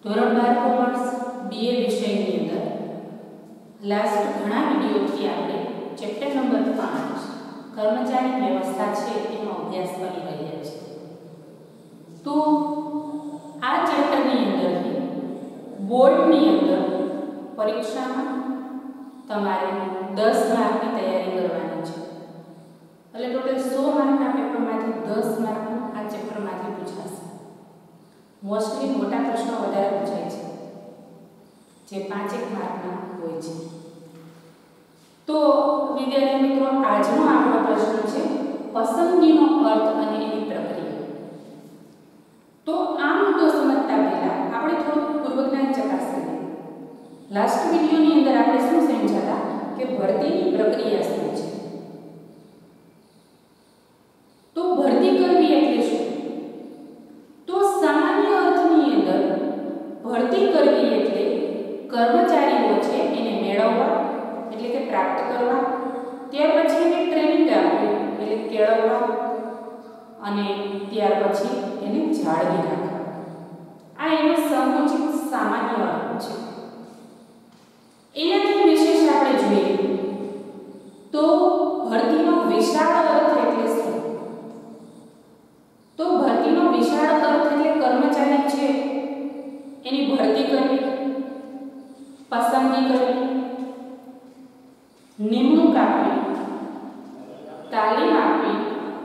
ધોરણ 12 commerce BA વિષયની અંદર લાસ્ટ ઘણા વિડીયોથી આપણે ચેપ્ટર નંબર 5 કર્મચારી વ્યવસ્થા છે એનો અભ્યાસ કરી રહ્યા છીએ. તો આ ચેપ્ટરની અંદરથી બોર્ડની અંદર પરીક્ષામાં તમારે 10 માર્કની તૈયારી કરવાની છે. એટલે ટોટલ 100 માર્કના પેપરમાંથી 10 માર્કનું આ ચેપ્ટરમાંથી પૂછાશે. મોસ્ટલી મોટા પ્રશ્નો વધારે પૂછાય છે, જે 5 માર્કના હોય છે. તો વિદ્યાર્થી મિત્રો, આજનો આપણો પ્રશ્ન છે પસંદગીનો અર્થ અને એની પ્રક્રિયા. તો આ મુદ્દો સમજતા પહેલા આપણે થોડું પૂર્વજ્ઞાન ચકાસી લઈએ. લાસ્ટ વિડિયોની અંદર આપણે શું સમજ્યા કે ભરતીની પ્રક્રિયા શું છે. તો ભરતી કરવી એટલે શું? તો સામાન્ય અર્થની અંદર ભરતી કરવી એટલે કર્મચારીઓ છે એને મેળવવા એટલે કે પ્રાપ્ત કરવા, ત્યાર પછી એને ટ્રેનિંગ આપવી એટલે કેળવવા, અને ત્યાર પછી એને જાળવી રાખવા. આ એનો સંકુચિત સામાન્ય અર્થ છે. એનાથી વિશેષ આપણે જોઈએ તો ભરતીનો વિશાળ અર્થ એટલે શું? તો ભરતીનો વિશાળ અર્થ એટલે કર્મચારી છે એની ભરતી કરવી, પસંદગી કરવી, નિમણૂક આપવી, તાલીમ આપવી,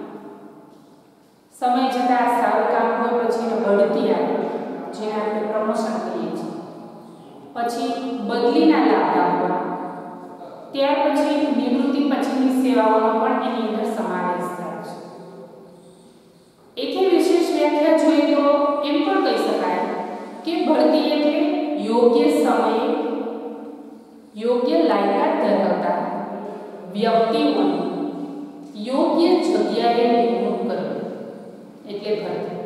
સમય જતાં સારું કામ હોય પછી એને બઢતી આપવી, જેને આપણે પ્રમોશન કહીએ છીએ, પછી બદલીના લાભ આપવા, ત્યાર પછી નિવૃત્તિ પછીની સેવાઓનો પણ એની અંદર સમાવેશ થાય છે. એથી વિશેષ વ્યાખ્યા જોઈએ તો એમ પણ કહી શકાય કે ભરતી એટલે યોગ્ય સમયે યોગ્ય લાયકાત ધરાવતા વ્યક્તિઓને યોગ્ય જગ્યાએ નિમણૂક કરવી એટલે ભરતી.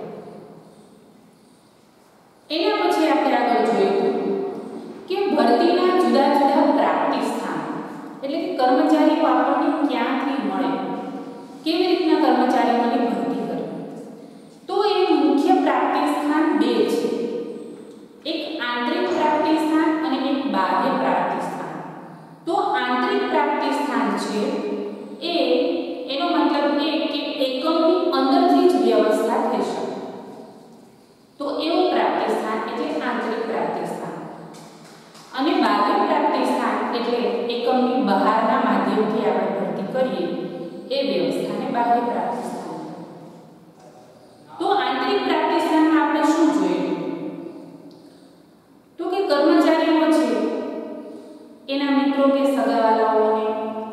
એના પછી આપણે આગળ જોઈએ કે ભરતીના જુદા જુદા પ્રાપ્તિ સ્થાન એટલે કે કર્મચારીઓ આપણને ક્યાંથી મળે, કેવી રીતના કર્મચારીઓની ભરતી કરવી. તો એ મુખ્ય પ્રાપ્તિ સ્થાન બે છે, એક આંતરિક પ્રાપ્તિ સ્થાન અને એક બાહ્ય પ્રાપ્તિ સ્થાન. તો આંતરિક પ્રાપ્તિ સ્થાન છે એનો મતલબ એ કે એકમની અંદરથી જ વ્યવસ્થા થઈ શકે. તો એવું પ્રાપ્તિ સ્થાન એટલે આંતરિક પ્રાપ્તિ સ્થાન. અને બાહ્ય પ્રાપ્તિ સ્થાન એટલે એકમની બહારના માધ્યમથી આપણે ભરતી કરીએ એ વ્યવસ્થાને બાહ્ય પ્રાપ્તિ સ્થાન. તો આંતરિક પ્રાપ્તિ સ્થાનમાં આપણે શું જોઈએ? તો કે કર્મચારીઓ છે એના મિત્રો કે સગાવાલાઓને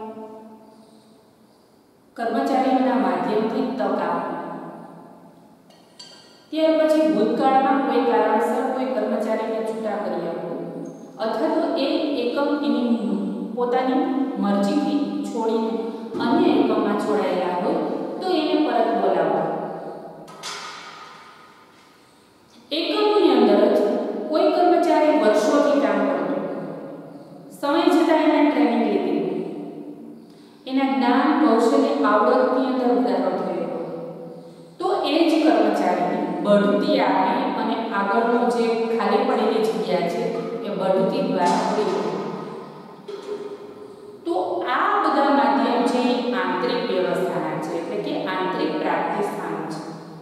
કર્મચારીઓના માધ્યમથી તક આપવી. ત્યાર પછી ભૂતકાળમાં કોઈ કારણસર કોઈ કર્મચારીને છૂટા કરી આપવું, અથવા તો એ એકમ એની પોતાની મરજીથી છોડીને અન્ય એકમમાં જોડાયેલા હોય તો એને પરત બોલાવવા. એકમની અંદર જ કોઈ કર્મચારી વર્ષોથી કામ કરતો, સમય જતાં એને ટ્રેનિંગ લીધી, એના જ્ઞાન કૌશલ્ય આવડતની અંદર વધારો થયો, તો એ જ કર્મચારીને બઢતી આપી અને આગળનો જે ખાલી પડેલી જગ્યા છે એ બઢતી દ્વારા પૂરી કરી. તો આ બધા માધ્યમ છે આંતરિક વ્યવસ્થાના છે, એટલે કે આંતરિક પ્રાપ્તિ સ્થાન છે.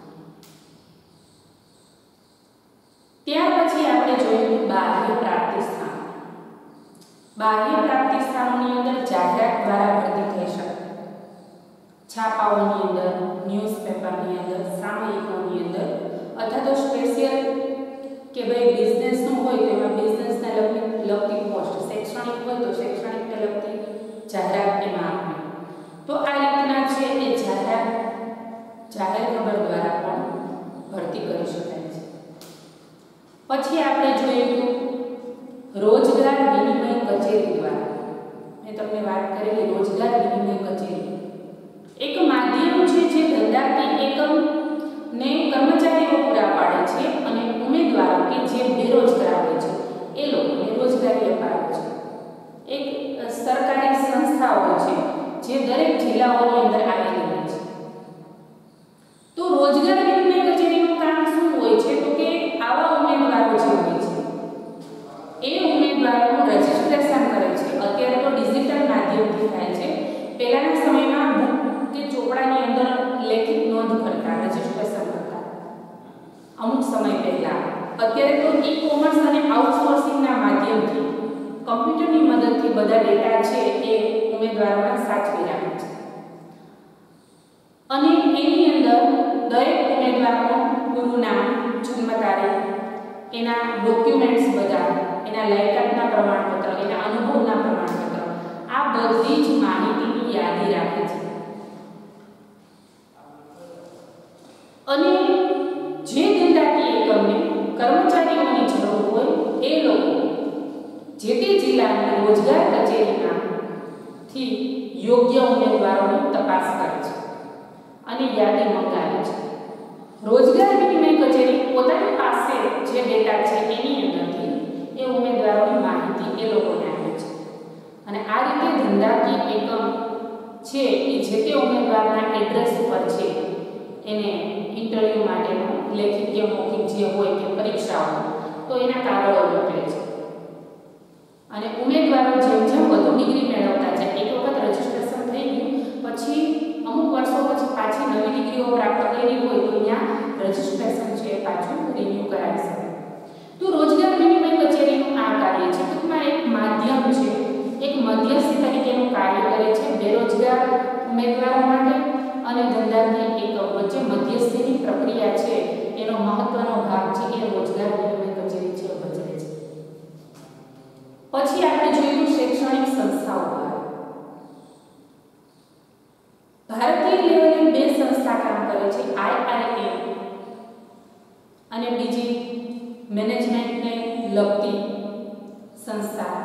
ત્યાર પછી આપણે જોયું બાહ્ય પ્રાપ્તિ સ્થાન. બાહ્ય પ્રાપ્તિ સ્થાનોની અંદર જાહેરાત દ્વારા ભરતી થઈ શકે. છાપાઓની અંદર, ન્યૂઝપેપરની અંદર, સામયિકોની અંદર, અથવા તો સ્પેશિયલ કે ભાઈ બિઝનેસનું હોય તો એમાં બિઝનેસને લગતી પોસ્ટ, શૈક્ષણિક હોય તો શૈક્ષણિકને લગતી જાહેરાત એમાં આપવી. તો આ રીતના છે એ જાહેર ખબર દ્વારા પણ ભરતી કરી શકાય છે. પછી આપણે જોઈએ તો રોજગાર વિનિમય કચેરી દ્વારા. મેં તમને વાત કરેલી રોજગાર વિનિમય કચેરી એક માધ્યમ છે જે ધંધાકીય એકમને કર્મચારીઓ પૂરા પાડે છે અને ઉમેદવારો કે જે બેરોજગાર હોય છે એ લોકોને રોજગારી અપાવે છે. એક સરકારી સંસ્થાઓ છે જે દરેક જિલ્લાઓની અંદર આવેલી હોય છે. તો રોજગાર વિનિમય કચેરીનું કામ શું હોય છે? તો કે આવા ઉમેદવારો જે હોય છે પહેલાના સમયમાં બુક કે ચોપડાની અંદર લેખિત નોંધ કરતા, રજિસ્ટ્રેશન કરતા અમુક સમય પહેલા. અત્યારે તો ઈ-કોમર્સ અને આઉટસોર્સિંગના માધ્યમથી કમ્પ્યુટરની મદદથી બધા ડેટા છે એ ઉમેદવારોના સાચવી રાખે છે. અને એની અંદર દરેક ઉમેદવારનું પૂરું નામ, જન્મ તારીખ, એના ડોક્યુમેન્ટ્સ બધા, એના લાયકાતના પ્રમાણપત્ર, એના અનુભવના પ્રમાણપત્ર, આ બધી જ માહિતીની યાદી રાખે છે. અને જે ધંધાકીય એકમને કર્મચારીઓની જરૂર હોય એ લોકો જે તે જિલ્લાની રોજગાર કચેરીમાંથી યોગ્ય ઉમેદવારોની તપાસ કરે છે અને યાદી મંગાવે છે. રોજગાર વિનિમય કચેરી પોતાની પાસે જે ડેટા છે એની અંદરથી એ ઉમેદવારોની માહિતી એ લોકોને આપે છે. અને આ રીતે ધંધાકીય એકમ છે એ જે તે ઉમેદવારના એડ્રેસ ઉપર છે એને ઇન્ટરવ્યૂ માટેનો લેખિત કે મૌખિક જે હોય કે પરીક્ષાઓ તો એના કાગળો મોકલે છે. અને ઉમેદવારો જેમ જેમ વધુ ડિગ્રી મેળવતા જાય, એક વખત રજિસ્ટ્રેશન થઈ ગયું પછી અમુક વર્ષો પછી પાછી નવી ડિગ્રીઓ પ્રાપ્ત કરી હોય તો ત્યાં રજિસ્ટ્રેશન છે પાછું રિન્યુ કરાવી શકે. તો રોજગાર વિનિમય કચેરીનું આ કાર્ય છે. ટૂંકમાં એક માધ્યમ છે, એક મધ્યસ્થી તરીકેનું કાર્ય કરે છે બેરોજગાર ઉમેદવારો માટે અને ધંધાકીય એકમ વચ્ચે મધ્યસ્થીની પ્રક્રિયા છે એનો મહત્વનો ભાગ છે એ રોજગાર વિનિમય કચેરી છે ભજવે છે. પછી આપણે જોયું શૈક્ષણિક સંસ્થાઓ દ્વારા. ભારતીય લેવલે બે સંસ્થા કામ કરે છે, IIM અને બીજી મેનેજમેન્ટને લગતી સંસ્થા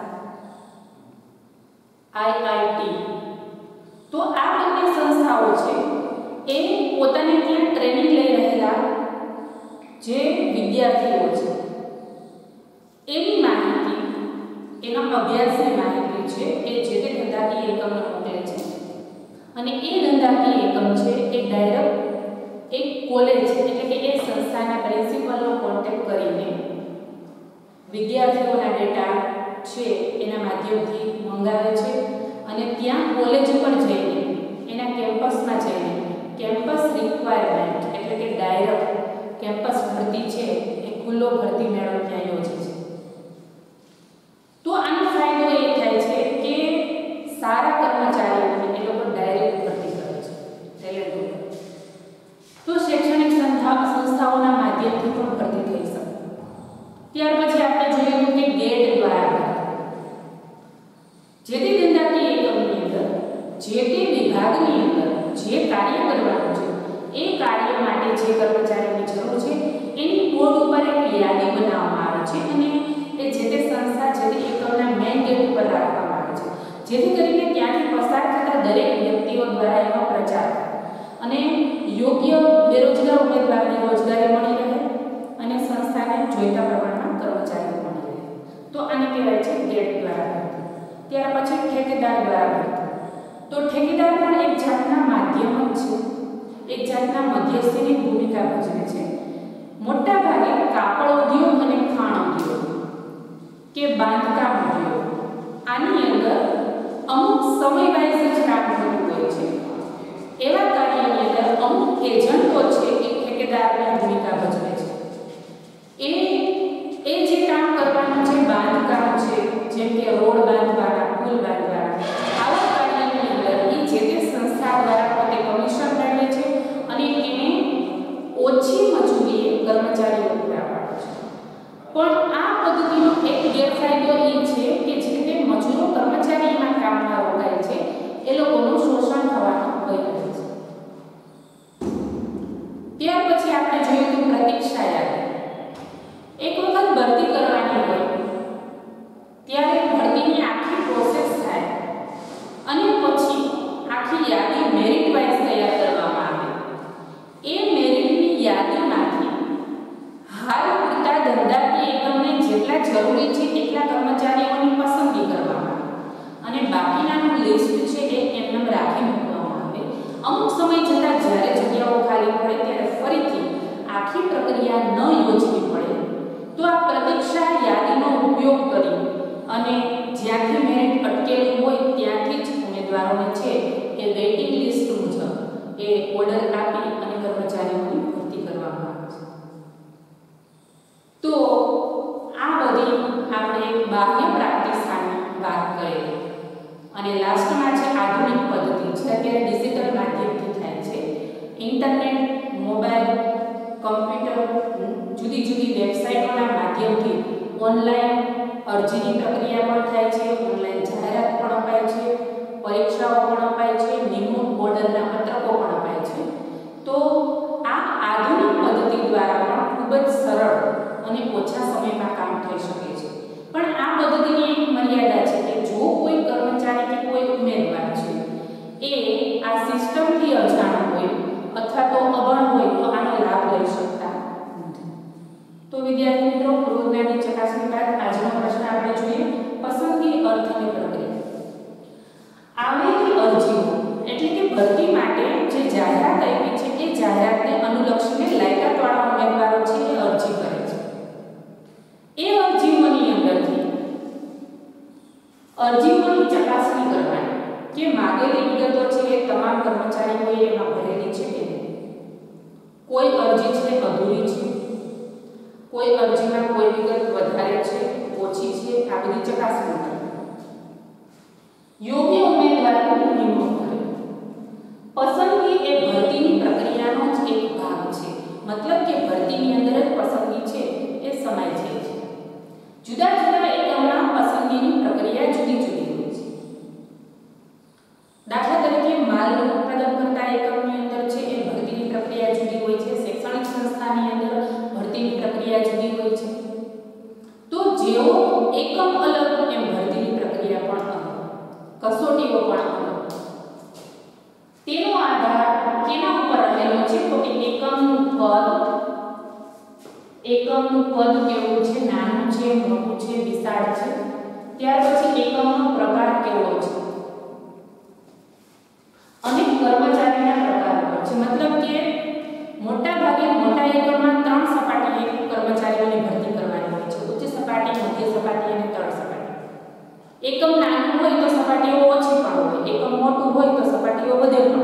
IIT. તો આ બંને સંસ્થાઓ છે એ પોતાને ત્યાં ટ્રેનિંગ લઈ રહેલા જે વિદ્યાર્થીઓ છે એની માહિતી, એના અભ્યાસની માહિતી છે એ જે તે ધંધાકીય એકમને મોકલે છે. અને એ ધંધાકીય એકમ છે એ ડાયરેક્ટ એક કોલેજ એટલે કે એ સંસ્થાના પ્રિન્સિપલનો કોન્ટેક્ટ કરીને વિદ્યાર્થીઓના ડેટા છે એના માધ્યમથી મંગાવે છે. અને ત્યાં કોલેજ પર જઈને એના કેમ્પસમાં જઈને કેમ્પસ રિક્વાયરમેન્ટ એટલે કે ડાયરેક્ટ કેમ્પસ ભરતી છે એ ખુલ્લો ભરતી મેળો ત્યાં યોજે છે. તો આનો ફાયદો એ થાય છે કે સારા કર્મચારીઓને એ લોકો ડાયરેક્ટ ભરતી કરે છે ટેલેન્ટ. તો શૈક્ષણિક સંસ્થાઓના માધ્યમથી પણ ભરતી થઈ શકે. ત્યાર પછી આપણે જોયું કે ગેટ દ્વારા જે તે ધંધાકીય એકમની અંદર જે તે વિભાગની અંદર જે કાર્ય કરવાનું છે એ કાર્ય માટે જે કર્મચારીની જરૂર છે એની બોર્ડ ઉપર એક યાદી બનાવવામાં આવે છે અને એ જે તે સંસ્થા જે તે એકમના મેઇન ગેટ ઉપર રાખવામાં આવે છે, જેથી કરીને ત્યાંથી પસાર થતા દરેક વ્યક્તિઓ દ્વારા એનો પ્રચાર અને યોગ્ય બેરોજગાર ઉમેદવારને રોજગારી મળી રહે અને સંસ્થાને જોઈતા પ્રમાણમાં કર્મચારીઓ મળી રહે. તો આને કહેવાય છે ગેટ દ્વારા ભરતી. ત્યાર પછી ઠેકેદાર દ્વારા ભરતી. તો ઠેકેદાર પણ એક જાતના માધ્યમ જ છે, એક જાતના મધ્યસ્થીની ભૂમિકા ભજવે છે. મોટા ભાગે કાપડ ઉદ્યોગ અને ખાણ ઉદ્યોગ કે બાંધકામ ઉદ્યોગ આની અંદર અમુક સમય વાઇઝ જ કામ થતું હોય છે. એવા કાર્યની અંદર અમુક એજન્ટો છે એ ઠેકેદારની ભૂમિકા ભજવે છે. એ જે કામ કરવાનું છે બાંધકામ છે, જેમ કે રોડ બાંધવાના, પુલ બાંધવાના, આવા કાર્યની અંદર એ જે તે સંસ્થા દ્વારા પોતે કમિશન મેળવે છે અને એને ઓછી મજૂરીએ કર્મચારીઓ પૂરા પાડે છે. પણ આ પદ્ધતિનો એક ગેરફાયદો એ છે કે જે તે મજૂરો કર્મચારીના કામમાં રોકાય છે એ લોકોનું શોષણ થવાનો ભય રહે છે. ત્યાર પછી આપણે જોયું કે પ્રતિક્ષા બાહ્ય પ્રાપ્તિ સ્થાનની વાત કરેલી અને લાસ્ટમાં છે આધુનિક પદ્ધતિ છે અત્યારે ડિજિટલ માધ્યમથી થાય છે ઇન્ટરનેટ મોબાઈલ કમ્પ્યુટર જુદી જુદી વેબસાઇટોના માધ્યમથી ઓનલાઈન અરજીની પ્રક્રિયા પણ થાય છે ઓનલાઈન જાહેરાત પણ અપાય છે પરીક્ષાઓ પણ અપાય છે નિમણૂક ઓર્ડરના પત્રકો પણ અપાય છે તો આ આધુનિક પદ્ધતિ દ્વારા પણ ખૂબ જ સરળ અને ઓછા સમયમાં કામ થઈ શકે છે પણ આ પદ્ધતિની એક મર્યાદા છે કે જો કોઈ કર્મચારી કે કોઈ ઉમેદવાર છે એ આ સિસ્ટમથી અજાણ હોય અથવા તો અભણ હોય તો આનો લાભ લઈ શકતા નથી તો વિદ્યાર્થી મિત્રો પૂર્વજ્ઞાનની ચકાસણી બાદ આજનો પ્રશ્ન આપણે જોઈએ પસંદગી અર્થની પ્રક્રિયા આવેલી અરજીઓ એટલે કે ભરતી માટે જે જાહેરાત આપી છે એ જાહેરાતને અનુલક્ષીને લાયકાતવાળા ઉમેદવારો છે એ અરજી કરે છે એ અરજીઓની અંદરથી અરજીઓની ચકાસણી કરવાની કે માગેલી વિગતો છે એ તમામ કર્મચારીઓએ એમાં ભરેલી છે કે કોઈ અરજી છે અધૂરી છે કોઈ અરજીમાં કોઈ વિગત વધારે છે ઓછી છે આ બધી ચકાસણી કરવાની યોગ્ય ઉમેદવારોની નિમણૂક કરવી પસંદગી એ ભરતીની પ્રક્રિયાનો જ એક ભાગ છે મતલબ કે ભરતીની અંદર જ પસંદગી છે એ સમાય છે જુદા જુદા એકમમાં પસંદગીની પ્રક્રિયા જુદી જુદી હોય છે દાખલા તરીકે માલનું ઉત્પાદન કરતા એકમની અંદર છે એ ભરતીની પ્રક્રિયા જુદી હોય છે શૈક્ષણિક સંસ્થાની અંદર ભરતીની પ્રક્રિયા જુદી હોય છે તો જેવો એકમ અલગ એમ ભરતીની પ્રક્રિયા પણ અલગ કસોટીઓ પણ અલગ તેનો આધાર કેના ઉપર રહેલો છે તો કે એકમનું કદ કેવું છે નાનું છે મોટું છે વિશાળ છે ત્યાર પછી એકમનો પ્રકાર કેવો છે અને કર્મચારીના પ્રકાર પર છે મતલબ કે મોટા ભાગે મોટા એકમમાં 3 સપાટીએ કર્મચારીઓની ભરતી કરવાની હોય છે ઉચ્ચ સપાટી મધ્ય સપાટી અને તળ સપાટી એકમ નાનું હોય તો સપાટીઓ ઓછી પણ હોય એકમ મોટું હોય તો સપાટીઓ વધે પણ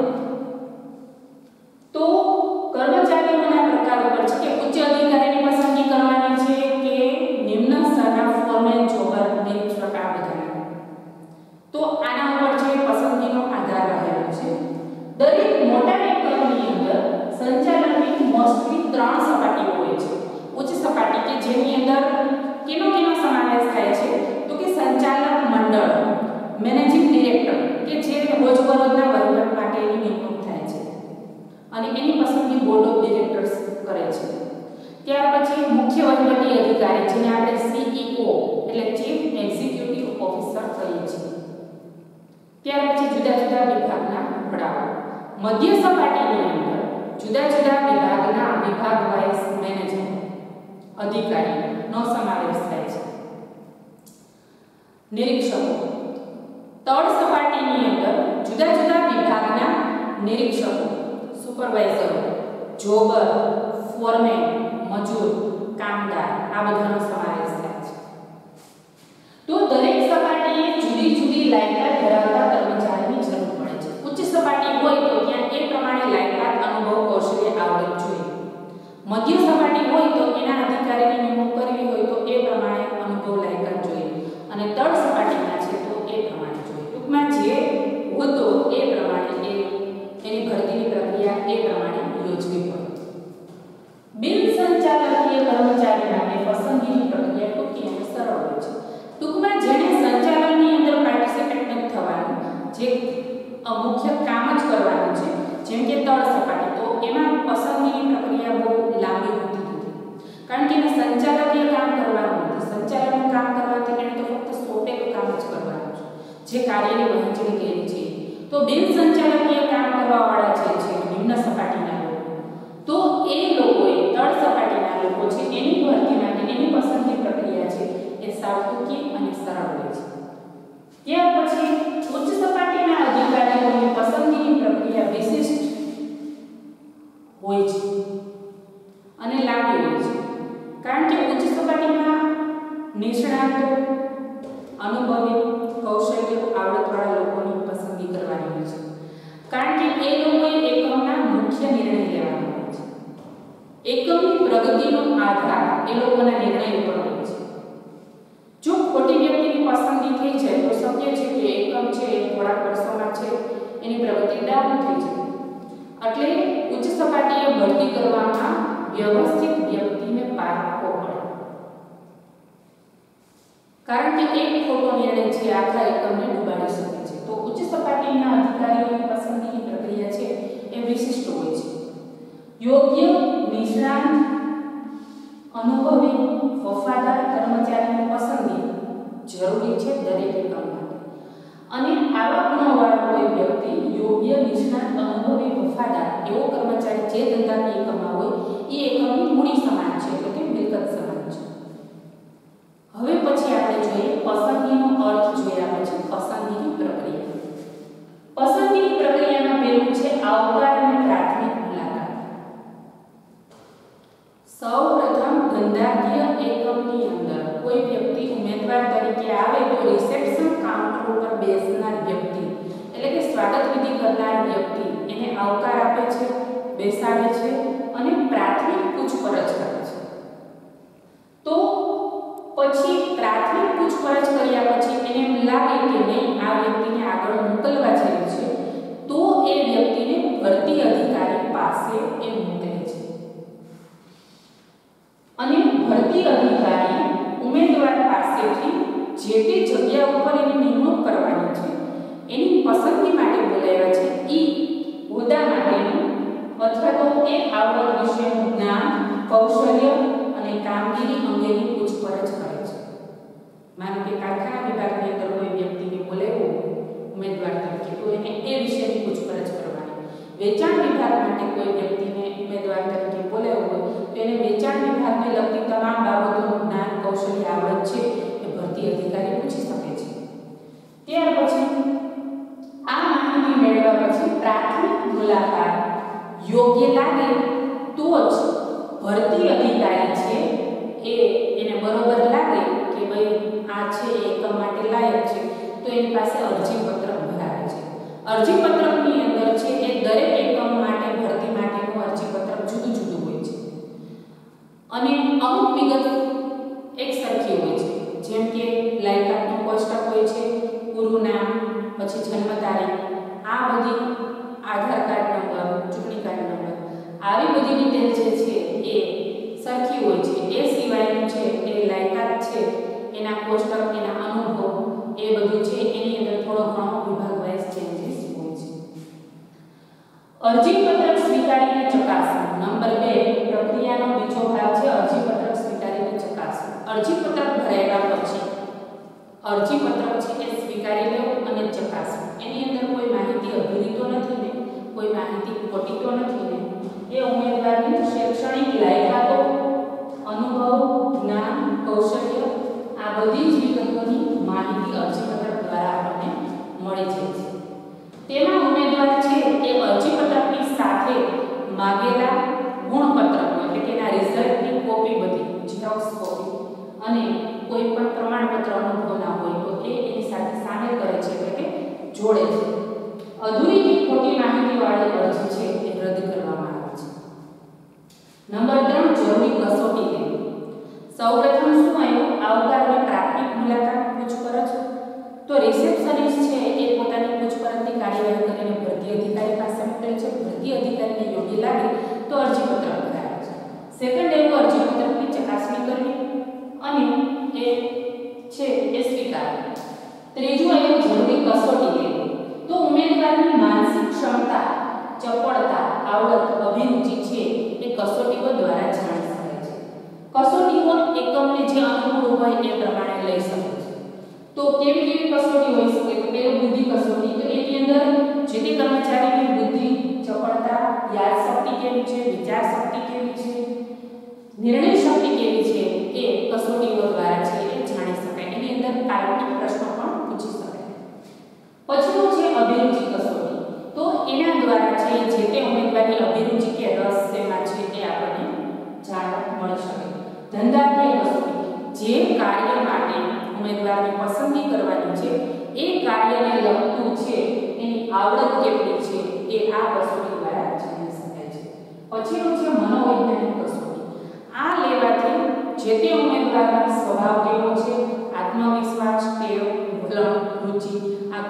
તો કર્મચારીઓના પ્રકાર પર છે કે ઉચ્ચ અધિકારીની પસંદગી કરવાની છે કે નિમ્ન સ્તરના ફોરમેન જોબર નિરીક્ષક આ બધા તો આના ઉપર છે પસંદગીનો આધાર રહેલો છે દરેક મોટા એકમની અંદર સંચાલનની મોસ્ટલી 3 સપાટીઓ હોય છે ઉચ્ચ સપાટી કે જેની અંદર કેનો સમાવેશ થાય છે તો કે સંચાલક મંડળ મેનેજિંગ ડિરેક્ટર કે જે રોજબરોજના વહીવટ માટેની નિમણૂક થાય છે અને એની પસંદગી બોર્ડ ઓફ ડિરેક્ટર્સ કરે છે ત્યાર પછી મુખ્ય વહીવટી અધિકારી જેને આપણે CEO એટલે ચીફ એક્ઝિક્યુટિવ ઓફિસર કહીએ છીએ ત્યાર પછી જુદા જુદા વિભાગના વડાઓ મધ્ય સપાટીની અંદર જુદા જુદા વિભાગના વિભાગ વાઇઝ મેનેજર અધિકારીનો સમાવેશ થાય છે નિરીક્ષકો તળ સપાટીની અંદર જુદા જુદા વિભાગના નિરીક્ષકો સુપરવાઇઝરો જોબર ફોરમેન મજૂર કામદાર આ બધાનો સમાવેશ થાય છે તો દરેક સપાટીએ જુદી જુદી લાયકાત ધરાવતા કર્મચારીની જરૂર પડે છે ઉચ્ચ સપાટી હોય તો ત્યાં એ પ્રમાણે લાયકાત અનુભવ કૌશલ્ય આવડત જોઈએ મધ્ય સપાટી હોય તો એના અધિકારીની નિમણૂક કરવી હોય તો એ પ્રમાણે અનુભવ લાયકાત જોઈએ અને તળ સપાટીના છે તો એ પ્રમાણે જોઈએ ટૂંકમાં જે હોદ્દો એ પ્રમાણે એની ભરતીની પ્રક્રિયા એ પ્રમાણે યોજવી પડે બિન સંચાલકીય કર્મચારી માટે પસંદગીની પ્રક્રિયા ટૂંકી અને સરળ હોય છે ટૂંકમાં જેને સંચાલનની અંદર પાર્ટિસિપેટ નથી થવાનું જે મુખ્ય કામ જ કરવાનું છે જેમ કે તળ સપાટી તો એમાં પસંદગીની પ્રક્રિયા બહુ લાંબી હોતી નથી કારણ કે એને સંચાલકીય કામ કરવાનું નથી સંચાલનનું કામ કરવાથી એને તો ફક્ત સોંપેલું કામ જ કરવાનું છે જે કાર્યની વહેંચણી કરી છે તો બિન સંચાલકીય કામ કરવાવાળા જે છે નિમ્ન સપાટીના લોકો તો એ લોકોએ તળ સપાટીના લોકો છે એની ભરતી માટે એની પસંદગી પ્રક્રિયા છે એ સાવ ટૂંકી અને સરળ હોય છે ત્યાર પછી ઉચ્ચ સપાટીના અધિકારીઓની પસંદગીની પ્રક્રિયા વિશિષ્ટ હોય છે અને લાંબી હોય છે કારણ કે ઉચ્ચ સપાટીમાં નિષ્ણાતો અનુભવી કૌશલ્ય આવડતવાળા લોકોની પસંદગી કરવાની હોય છે કારણ કે એ લોકોએ એકમના મુખ્ય નિર્ણય લેવાનો હોય છે એકમની પ્રગતિનો આધાર એ લોકોના નિર્ણય ઉપર હોય છે જો ખોટી શકીએ છીએ કે એકમ છે એ થોડાક વર્ષોમાં છે એની પ્રગતિ ડાઉન થઈ જાય. એટલે ઉચ્ચ સપાટીએ ભરતી કરવામાં વ્યવસ્થિત વ્યક્તિને પારખવો પડે, કારણ કે એક ખોટો નિર્ણય છે આખા એકમને ડૂબાડી શકે છે. તો ઉચ્ચ સપાટીના અધિકારીઓની પસંદગીની પ્રક્રિયા છે એ વિશિષ્ટ હોય છે. યોગ્ય, નિષ્ણાત, અનુભવી, વફાદાર કર્મચારીની પસંદગી જરૂરી છે દરેક એકમ માટે. અને આવા ગુણોવાળો કોઈ વ્યક્તિ યોગ્ય, નિષ્ણાત, અનુભવી, વફાદાર એવો કર્મચારી જે ધંધાની એકમમાં હોય એ એકમની મૂડી સમાન છે, એટલે કે મિલકત સમાન છે. હવે પછી આપણે જોઈએ પસંદગીનો અર્થ જોયા પછી પસંદગીની પ્રક્રિયા. પસંદગીની પ્રક્રિયામાં પહેલું છે આવકાર અને પ્રાથમિક મુલાકાત. સૌપ્રથમ ધંધાકીય એકમની અંદર કોઈ વ્યક્તિ ઉમેદવાર તરીકે આવે તો રિસેપ્શન કાઉન્ટર ઉપર બેસનાર વ્યક્તિ એટલે કે સ્વાગત વિધિ કરનાર વ્યક્તિ એને આવકાર આપે છે, બેસાડે છે અને પ્રાથમિક પૂછપરછ કરે છે. તો પછી પ્રાથમિક પૂછપરછ કર્યા પછી એને એમ લાગે કે નહીં આ વ્યક્તિને આગળ મોકલવા જેવી છે તો એ વ્યક્તિને ભરતી અધિકારી પાસે એ મોકલે છે. અને ભરતી અધિકારી ઉમેદવાર પાસેથી જે તે જગ્યા ઉપર એની નિમણૂક કરવાની છે એની પસંદગી માટે બોલાવ્યા છે ઈ હોદ્દા માટેનું અથવા તો એ આવડત વિશેનું જ્ઞાન, કૌશલ્ય અને કામગીરી અંગેની પૂછપરછ કરે છે. માનો કે કારખાના વિભાગની અંદર કોઈ વ્યક્તિને બોલાવ્યો ઉમેદવાર તરીકે તો એને એ વિશેની પૂછપરછ કરવાની. વેચાણ વિભાગ માટે કોઈ વ્યક્તિને ઉમેદવાર તરીકે બોલાવ્યો હોય તો એને વેચાણ વિભાગને લગતી તમામ બાબતોનું જ્ઞાન, કૌશલ્ય, આવડત છે એ ભરતી અધિકારી પૂછી શકે છે. ત્યાર પછી આ માહિતી મેળવ્યા પછી પ્રાથમિક મુલાકાત યોગ્ય લાગે તો જ ભરતી અધિકારી છે એને બરોબર લાગે કે ભાઈ આ છે એકમ માટે લાયક છે તો એની પાસે અરજી પત્રક ભરાવે છે. અરજી પત્રકની અંદર છે એ દરેક એકમ માટે ભરતી માટેનું અરજી પત્રક જુદું જુદું હોય છે અને અમુક વિગત એક સરખી હોય છે, જેમ કે લાયકાતનું કોષ્ટક હોય છે, પૂરું નામ, પછી જન્મ તારીખ, આ બધી આધાર કાર્ડ નંબર, ચૂંટણી કાર્ડ નંબર, આવી બધી ડિટેલ જે છે એ સરખી હોય છે. એ સિવાયનું છે એ લાયકાત છે એના કોષ્ટક, એના અનુભવ એ બધું છે એની અંદર થોડો ઘણો વિભાગ વાઇઝ ચેન્જીસ હોય છે. અરજી પત્રક સ્વીકારીને ચકાસવું. નંબર 2 પ્રક્રિયાનો બીજો ભાગ છે અરજી પત્રક સ્વીકારીને ચકાસવું. અરજી પત્રક ભરાયા પછી અરજી પત્રક છે એ સ્વીકારી લેવું અને ચકાસવું. એની અંદર કોઈ માહિતી અધૂરી તો નથી ને, કોઈ માહિતી ખોટી તો નથી ને, એ ઉમેદવારની શૈક્ષણિક લાયકાતો, અનુભવ, જ્ઞાન, કૌશલ્ય આ બધી જ વિગતોની માહિતી અરજી પત્રક દ્વારા આપણને મળી જાય છે. તેમાં ઉમેદવાર છે એ અરજી પત્રકની સાથે માગેલા ગુણપત્રક એટલે કે એના રિઝલ્ટની કોપી, બધી ઝેરોક્સ કોપી અને કોઈ પણ પ્રમાણપત્ર અનુભવના હોય તો એની સાથે સામેલ કરે છે એટલે કે જોડે છે. અધૂરી કે ખોટી માહિતીવાળી અરજી છે એ રદ કરવામાં આવે છે. નંબર 3 જરૂરી કસોટી લેવી. સૌપ્રથમ શું આવ્યું? આવકાર અને પ્રાથમિક મુલાકાત, પૂછપરછ. તો રિસેપ્શનિસ્ટ છે એ પોતાની પૂછપરછની કાર્યવાહી કરીને ભરતી અધિકારી પાસે મોકલે છે. ભરતી અધિકારીને યોગ્ય લાગે તો અરજી પત્ર ભરાય છે. સેકન્ડ એવું અરજી પત્રકની ચકાસણી કરવી અને એ છે એ સ્વીકારવી. ત્રીજું એવું જરૂરી કસોટી લેવી. તો ઉમેદવારની માનસિક ક્ષમતા, ચપળતા, આવડત, અભિરુચિ છે એ કસોટીઓ દ્વારા જાણી શકાય છે. કસોટીઓ એકમને જે અનુકૂળ હોય એ પ્રમાણે લઈ શકે છે. તો કેવી કેવી કસોટી હોઈ શકે? તો પેલું બુદ્ધિ કસોટી. તો એની અંદર જે તે કર્મચારીની બુદ્ધિ, ચપળતા, યાદશક્તિ કેવી છે, વિચાર શક્તિ કેવી છે, નિર્ણય શક્તિ કેવી છે એ કસોટીઓ દ્વારા છે એ જાણી શકાય. એની અંદર કાલ્પનિક પ્રશ્નો પણ પૂછી શકાય. પછીનું છે અભિરુચિ કસોટી. તો એના દ્વારા છે જે તે ઉમેદવારની અભિરુચિ કે રસ શેમાં છે એ આપણને જાણવા મળી શકે. ધંધાકીય કસોટી. જે કાર્ય માટે ઉમેદવારની પસંદગી કરવાની છે એ કાર્યને લગતું છે એની આવડત કેટલી છે એ આ કસોટી દ્વારા જાણી શકાય છે. પછીનું છે મનોવૈજ્ઞાનિક કસોટી. આ લેવાથી જે તે ઉમેદવારનો સ્વભાવ કેવો છે, આત્મવિશ્વાસ, ટેવ, વલણ, રુચિ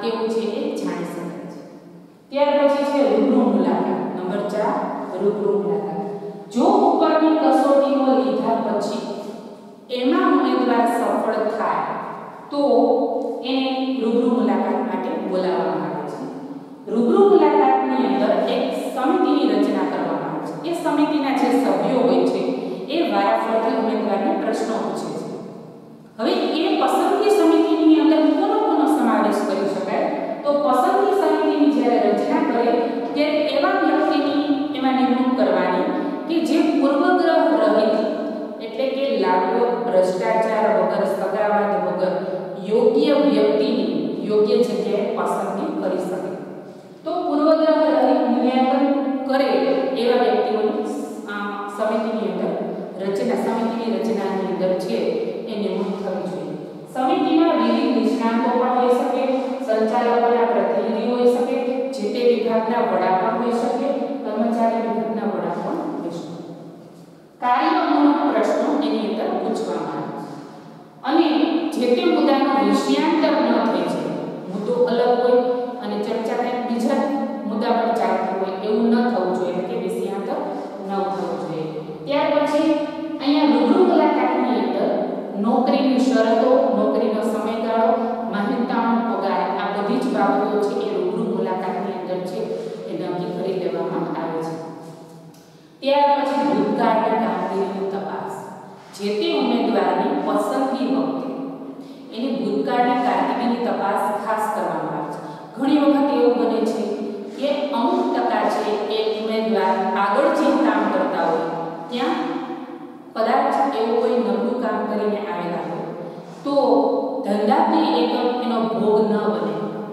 કેવું છે એ જાણી શકાય છે. ત્યાર પછી છે રૂબરૂ મુલાકાત. નંબર 4 રૂબરૂ મુલાકાત. જો ઉપરની કસોટીઓ લીધા પછી એમાં ઉમેદવાર સફળ થાય તો એને રૂબરૂ મુલાકાત માટે બોલાવવામાં આવે છે. રૂબરૂ મુલાકાતની અંદર એક સમિતિની રચના કરવામાં આવે છે. એ સમિતિના જે સભ્યો હોય છે એ વારાફરતી ઉમેદવારને પ્રશ્નો પૂછે છે. હવે એ પસંદગી સમિતિની અંદર કોનો સમાવેશ કરી શકાય? તો પસંદગી સમિતિની જ્યારે રચના કરે ત્યારે એવા વ્યક્તિની એમાં નિમણૂક કરવાની કે જે પૂર્વગ્રહ રહિત, એટલે કે લાગુ ભ્રષ્ટાચાર વગર, સગાવાદ વગર યોગ્ય વ્યક્તિની યોગ્ય જગ્યાએ પસંદગી કરી શકે. તો પૂર્વગ્રહ રહિત મૂલ્યાંકન કરે એવા વ્યક્તિઓની સમિતિની રચનાની અંદર છે એ નિમણૂક થવી જોઈએ. સમિતિમાં વિવિધ નિષ્ણાતો પણ હોઈ શકે, સંચાલકોના પ્રતિનિધિ હોઈ શકે, જે તે વિભાગના વડા પણ હોઈ શકે, કર્મચારી વિભાગના વડા પણ હોઈ શકે. કાર્યાનુરૂપ પ્રશ્નો એની અંદર પૂછવામાં આવે છે અને જે તે મુદ્દાનો વિષયાંતર ન થઈ જાય, મુદ્દો અલગ હોય અને ચર્ચા કંઈક બીજા મુદ્દા પર ચાલતી હોય એવું ન થવું જોઈએ, કે વિષયાંતર ન થવું જોઈએ. ત્યાર પછી અહીંયા રૂબરૂ મુલાકાતની અંદર નોકરીની શરતો, નોકરીનો સમયગાળો, મહેનતાણો પગાર, આ બધી જ બાબતો છે એ રૂબરૂ મુલાકાતની અંદર છે એ નક્કી કરી લેવામાં આવે છે. ત્યાર પછી ભૂતકાળની કામગીરીની તપાસ. જે તે ઉમેદવારની પસંદગી વખતે એની ભૂતકાળની કામગીરીની તપાસ ખાસ કરવામાં આવે છે. ઘણી વખત એવું બને છે કે અમુક ટકા છે એ ઉમેદવાર આગળ જે કામ કરતા હોય ત્યાં કદાચ એવું કોઈ નબળું કામ કરીને આવેલા હોય તો ધંધાકીય એકમ એનો ભોગ ન બને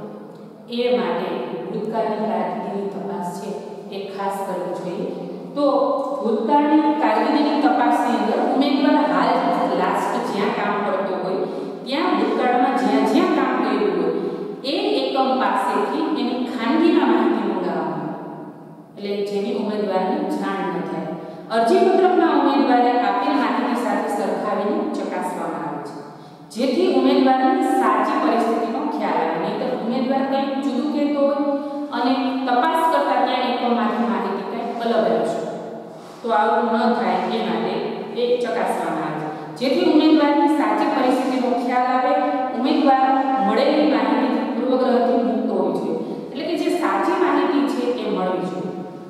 એ માટે ભૂતકાળની કામગીરીની તપાસ છે એ ખાસ કરવી જોઈએ. તો ભૂતકાળની કામગીરીની તપાસની અંદર ઉમેદવાર હાલ લાસ્ટ જ્યાં કામ કરતો હોય ત્યાં ભૂતકાળમાં જ્યાં કામ કર્યું હોય એ એકમ પાસેથી એની ખાનગીના માહિતી મંગાવવામાં, એટલે જેની ઉમેદવારને જાણ ન થાય. અરજીપત્રકના ઉમેદવારે આપેલ માહિતી સાથે સરખાવીને ચકાસવામાં આવે છે, જેથી ઉમેદવારની સાચી પરિસ્થિતિનો ખ્યાલ આવે. નહીંતર ઉમેદવાર કંઈક જુદું કહેતો હોય અને તપાસ કરતા ત્યાં એકમમાંથી માહિતી કંઈક અલગ આવશે. તો આવું ન થાય એ માટે એ ચકાસવામાં આવે છે, જેથી ઉમેદવારની સાચી પરિસ્થિતિનો ખ્યાલ આવે. ઉમેદવાર મળેલી માહિતીથી પૂર્વગ્રહથી મુક્ત હોવી જોઈએ, એટલે કે જે સાચી માહિતી છે એ મળવી જોઈએ,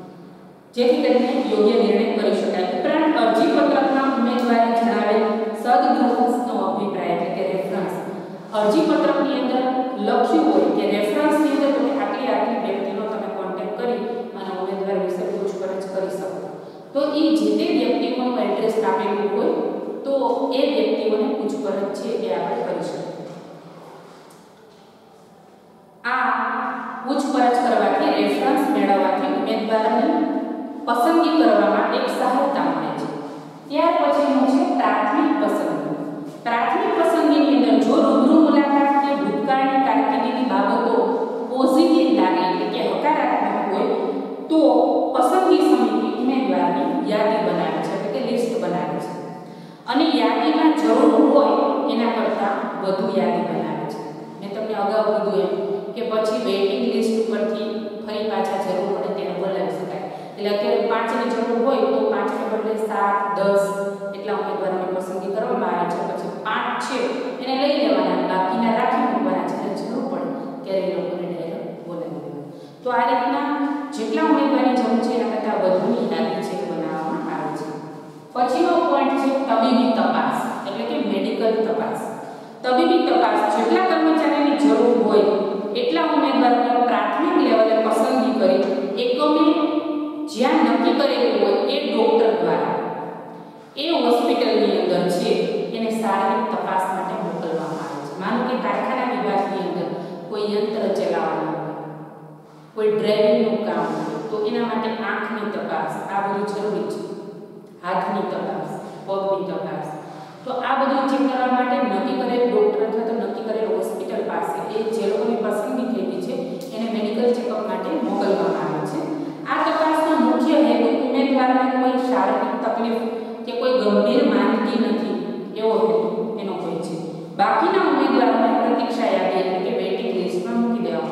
જેથી કરીને યોગ્ય નિર્ણય કરી શકાય. ઉપરાંત અરજીપત્રકના ઉમેદવારે જણાવેલ સદગૃહનો અભિપ્રાય, એટલે કે રેફરન્સ, અરજીપત્રકની અંદર લખ્યું હોય કે રેફરન્સની અંદર તમે આટલી વ્યક્તિનો તમે કોન્ટેક્ટ કરી અને ઉમેદવાર વિશે પૂછપરછ કરી શકો. તો એ જે તે વ્યક્તિનું એડ્રેસ આપેલું હોય તો એ વ્યક્તિઓને પૂછપરછ છે એ આપણે કરી શકીએ. આ પૂછપરછ કરવાથી, રેફરન્સ મેળવવાથી ઉમેદવારની પસંદગી કરવામાં એક સહાયતા મળે છે. ત્યાર પછીનું છે પ્રાથમિક પસંદગી. પ્રાથમિક પસંદગીની અંદર જો રૂબરૂ મુલાકાત કે ભૂતકાળની કામગીરીની બાબતો પોઝિટિવ લાગે, એટલે કે હકારાત્મક હોય તો પસંદગી સમિતિ ઉમેદવારની યાદી બનાવે છે, એટલે કે લિસ્ટ બનાવે છે અને યાદીમાં જરૂર હોય એના કરતાં વધુ યાદી બનાવે છે. મેં તમને અગાઉ કીધું એમ કે પછી વેઇટિંગ લિસ્ટ ઉપરથી ફરી પાછા જરૂર પડે તેને બોલાવી શકાય. એટલે અત્યારે 5ની જરૂર હોય તો 5ને બદલે 7, 10 એટલા ઉમેદવારોની પસંદગી કરવામાં આવે છે. પછી 5 છે એને લઈ લેવાના, બાકીના રાખી મૂકવાના છે, જરૂર પડે ત્યારે એ લોકોને ડાયરેક્ટ બોલાવી દેવાના. તો આ રીતના જેટલા ઉમેદવારની જરૂર છે એના કરતાં વધુની યાદી છે બનાવવામાં આવે છે. પછીનો પોઈન્ટ છે તબીબી તપાસ, એટલે કે મેડિકલ તપાસ. તબીબી તપાસ જેટલા કર્મચારીની જરૂર હોય એટલા ઉમેદવારોની પ્રાથમિક લેવલે પસંદગી કરી એકમે જ્યાં નક્કી કરેલું હોય એ ડોક્ટર દ્વારા એ હોસ્પિટલની અંદર છે એને શારીરિક તપાસ માટે મોકલવામાં આવે છે. માનો કે કારખાના વિભાગની અંદર કોઈ યંત્ર ચલાવવાનું હોય, કોઈ ડ્રાઇવિંગનું કામ હોય તો એના માટે આંખની તપાસ, આ બધું જરૂરી છે. હાથની તપાસ, પગની તપાસ, તો આ બધું ચેક કરવા માટે નક્કી કરેલ ડોક્ટર અથવા તો નક્કી કરેલ હોસ્પિટલ પાસે એ જે લોકોની પસંદગી થયેલી છે એને મેડિકલ ચેકઅપ માટે મોકલવામાં આવે છે. આ તપાસનો મુખ્ય હેતુ ઉમેદવારને કોઈ શારીરિક તકલીફ કે કોઈ ગંભીર માંદગી નથી એવો હેતુ એનો હોય છે. બાકીના ઉમેદવારોને પ્રતીક્ષા યાદી, એટલે કે વેઇટિંગ લિસ્ટમાં મૂકી દેવામાં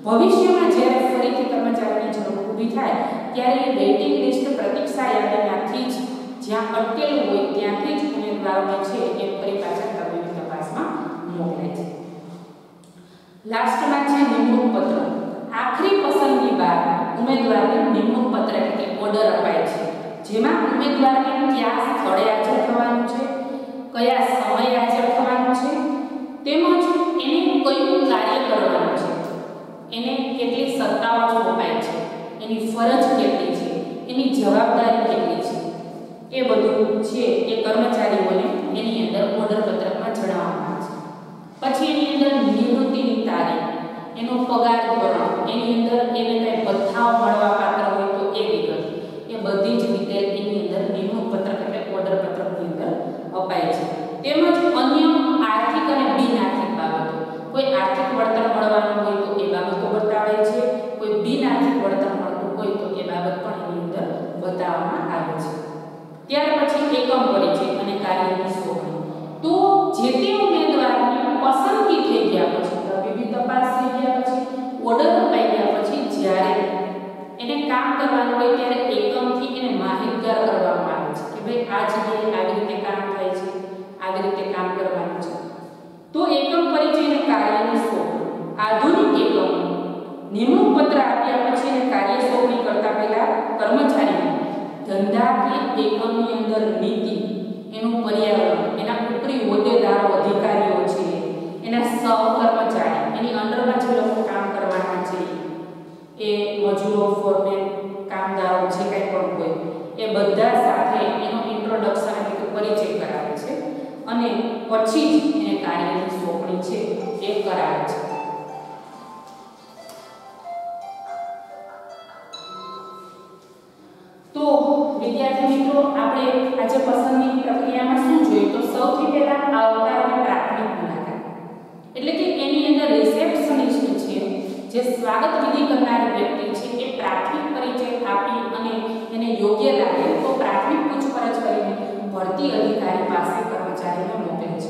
ભવિષ્યમાં જ્યારે ફરીથી કર્મચારીની જરૂર ઊભી થાય ત્યારે વેઇટિંગ લિસ્ટ પ્રતીક્ષા યાદીમાંથી જ જ્યાં અટકેલું હોય ત્યાંથી જ ઉમેદવારોને છે એ ફરી પાછા તબીબી તપાસમાં મોકલે છે. લાસ્ટમાં છે નિમણૂક પત્ર. આખરી પસંદગી બાદ ઉમેદવારને નિમણૂક પત્ર એટલે ઓર્ડર અપાય છે, જેમાં ઉમેદવારને કયા સ્થળે હાજર થવાનું છે, કયા સમયે હાજર થવાનું છે, તેમજ એને કયું કાર્ય કરવાનું છે, એને કેટલી સત્તાઓ સોંપાય છે, એની ફરજ કેટલી છે, એની જવાબદારી કેટલી છે, એ બધું છે એ કર્મચારીઓને એની અંદર ઓર્ડર પત્રકમાં જણાવવામાં આવે છે. પછી એની અંદર નિવૃત્તિની તારીખ, એનો પગાર ધોરણ, એની અંદર એને કઈ ભથ્થાઓ મળવા પાત્ર હોય તો એ વિગત, એ બધી જ ડિટેલ એની અંદર નિમણૂક પત્રક એટલે ઓર્ડર પત્રકની અંદર અપાય છે. તેમજ અન્ય આર્થિક અને બિન આર્થિક બાબતો, કોઈ આર્થિક વળતર મળવાનું હોય તો એ બાબતો બતાવે છે, કોઈ બિન આર્થિક વળતર મળતું હોય તો એ બાબત પણ એની અંદર બતાવવામાં આવે છે. ત્યાર પછી એકમ પરિચય અને કાર્યની સોંપણી. તો જે તે ઉમેદવારની પસંદગી થઈ ગયા પછી, તબીબી તપાસ થઈ ગયા પછી, ઓર્ડર અપાઈ ગયા પછી જ્યારે એને કામ કરવાનું હોય ત્યારે એકમથી એને માહિતગાર કરવામાં આવે છે કે ભાઈ આ જગ્યાએ આવી રીતે કામ થાય છે, આવી રીતે કામ કરવાનું છે. તો એકમ પરિચય અને કાર્યની સોંપણી. આધુનિક એકમ નિમણૂક પત્ર આપ્યા પછી એને કાર્ય સોંપણી કરતા પહેલા કર્મચારીને ધંધા કે એકમની અંદર નીતિ, એનું પર્યાવરણ, એના ઉપરી હોદ્દેદારો અધિકારીઓ છે, એના સહકર્મચારી, એની અંડરમાં જે લોકો કામ કરવાના છે, એ મજૂરો, ફોરમેન, કામદારો જે કંઈ પણ હોય એ બધા સાથે એનો ઇન્ટ્રોડક્શન એટલે પરિચય કરાવે છે અને પછી જ એને કાર્યની સોંપણી છે એ કરાવે છે. તો વિદ્યાર્થી મિત્રો, આપણે આજે પસંદગી પ્રક્રિયામાં શું જોયું? તો સૌથી પહેલા આવકાર અને પ્રાથમિક મુલાકાત, એટલે કે એની અંદર રિસેપ્શનિસ્ટ છે, જે સ્વાગત વિધિ કરનાર વ્યક્તિ છે, એ પ્રાથમિક પરિચય આપી અને એને યોગ્ય લાગે તો પ્રાથમિક પૂછપરછ કરીને ભરતી અધિકારી પાસે કર્મચારીને મોકલે છે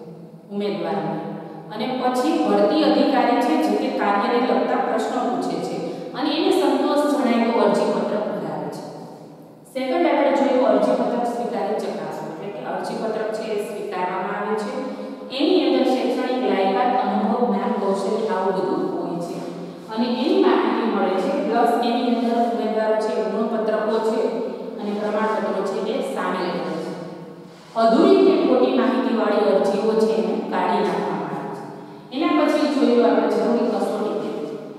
ઉમેદવારને, અને પછી ભરતી અધિકારી છે જે તે કાર્યને લગતા પ્રશ્નો પૂછે છે અને એને સંતોષ જણાય તો અરજીપત્ર ભરાવે છે. સેકન્ડ આપણે જોયું અરજીપત્રક સ્વીકારી ચકાસવું, એટલે કે અરજીપત્રક છે એ સ્વીકારવામાં આવે છે. એની અંદર શૈક્ષણિક લાયકાત, અનુભવ, જ્ઞાન, કૌશલ્ય આવું બધું હોય છે અને એની માહિતી મળે છે. પ્લસ એની અંદર ઉમેદવારો છે ગુણપત્રકો છે અને પ્રમાણપત્રો છે એ સામેલ હોય છે. અધૂરી કે ખોટી માહિતીવાળી અરજીઓ છે એને કાઢી નાખવામાં આવે છે. એના પછી જોયું આપણે જરૂરી કસોટી,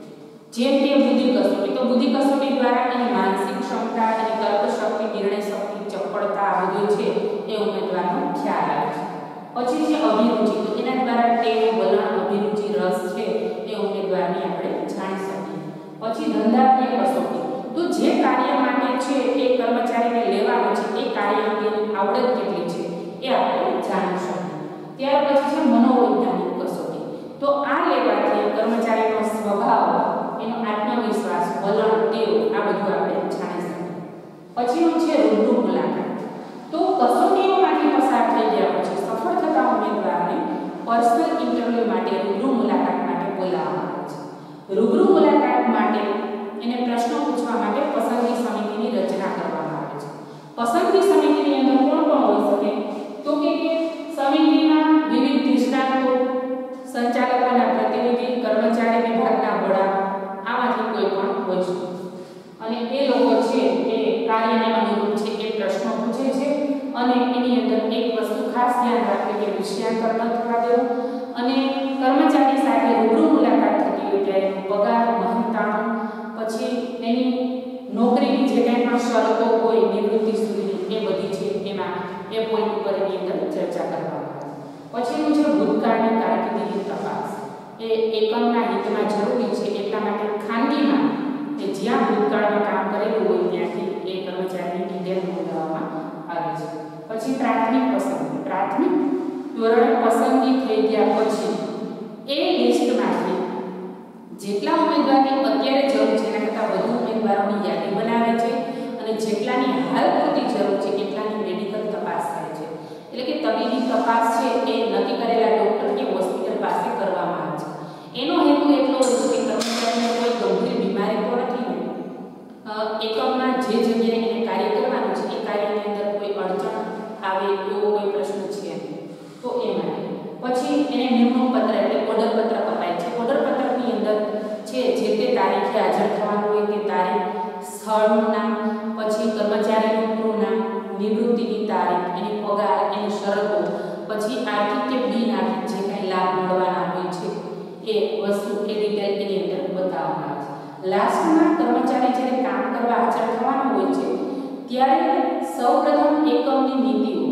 જેમ કે બુદ્ધિ કસોટી. તો બુદ્ધિ કસોટી દ્વારા એની માનસિક ક્ષમતા, એની તર્કશક્તિ, નિર્ણય શક્તિ, ચપળતા આ બધું છે એ ઉમેદવારનો ખ્યાલ આવે છે. પછી છે અભિરુચિ. તો એના દ્વારા ટેવ, વલણ, અભિરુચિ, રસ છે એ ઉમેદવારની આપણે જાણી શકીએ. પછી ધંધાકીય કસોટી. તો જે કાર્ય માટે છે એ કર્મચારીને લેવાનો છે એ કાર્ય અંગેની આવડત કેટલી છે એ આપણે જાણી શકીએ. ત્યાર પછી છે મનોવૈજ્ઞાનિક કસોટી. તો આ લેવાથી કર્મચારીનો સ્વભાવ, એનો આત્મવિશ્વાસ, વલણ, ટેવ આ બધું આપણે જાણી શકીએ. પછીનું છે રૂબરૂ મુલાકાત. તો કસોટીઓમાંથી પસાર થઈ ગયા પછી સફળ થતા ઉમેદવારને પર્સનલ ઇન્ટરવ્યુ માટે રૂબરૂ મુલાકાત માટે બોલાવવામાં આવે છે. રૂબરૂ મુલાકાત માટે એને પ્રશ્નો પૂછવા માટે પસંદગી સમિતિની રચના કરવામાં આવે છે. પસંદગી સમિતિની અંદર કોણ કોણ હોઈ શકે? તો કે સમિતિના વિવિધ નિષ્ણાતો, સંચાલકોના પ્રતિનિધિ, કર્મચારી વિભાગના વડા આમાંથી કોઈ પણ હોઈ શકે અને એ લોકો છે એ કાર્યને અનુરૂપ છે એ પ્રશ્નો પૂછે છે અને એની અંદર એક વસ્તુ ખાસ ધ્યાન રાખવી કે વિષયાંતર ન થવા દેવું અને કર્મચારી સાથે રૂબરૂ મુલાકાત થતી હોય ત્યારે પગાર, મહેનતાણું, પછી એની નોકરીની જે કંઈ પણ શરતો હોય નિવૃત્તિ સુધી એ બધી છે એમાં એ પોઈન્ટ ઉપર એની અંદર ચર્ચા કરવામાં આવે. પછીનું છે ભૂતકાળની કારકિર્દીની તપાસ. એ એકમના હિતમાં જરૂરી છે એટલા માટે ખાનગીમાં કે જ્યાં ભૂતકાળમાં કામ કરેલું હોય ત્યાંથી એ કર્મચારીની ડિટેલ નોંધાવવામાં આવે છે. પછી પ્રાથમિક પસંદગી. પ્રાથમિક ધોરણે પસંદગી થઈ ગયા પછી એ લિસ્ટમાંથી જેટલા ઉમેદવારની અત્યારે જરૂર છે એના કરતાં વધુ ઉમેદવારોની યાદી બનાવે છે અને જેટલાની હાલ પૂરતી જરૂર છે એટલાની મેડિકલ તપાસ થાય છે. એટલે કે તબીબી તપાસ છે એ નક્કી કરેલા ડોક્ટર કે હોસ્પિટલ પાસે કરવામાં આવે છે. એનો હેતુ એટલો હોય છે કે કર્મચારીને એવો કોઈ પ્રશ્ન છે તો એ માટે પછી એને નિમણૂક પત્ર એટલે ઓર્ડર પત્ર અપાય છે. ઓર્ડર પત્રની અંદર છે જે તે તારીખે હાજર થવાનું હોય તે તારીખ, સ્થળનું નામ, પછી કર્મચારીનું પૂરું નામ, નિવૃત્તિની તારીખ, એની પગાર, એની શરતો, પછી આર્થિક કે બિનઆર્થિક જે કંઈ લાભ મળવાના હોય છે એ વસ્તુ એ ડિટેલ એની અંદર બતાવવામાં આવે છે. લાસ્ટમાં કર્મચારી જ્યારે કામ કરવા હાજર થવાનો હોય છે ત્યારે સૌપ્રથમ એકમની નીતિઓ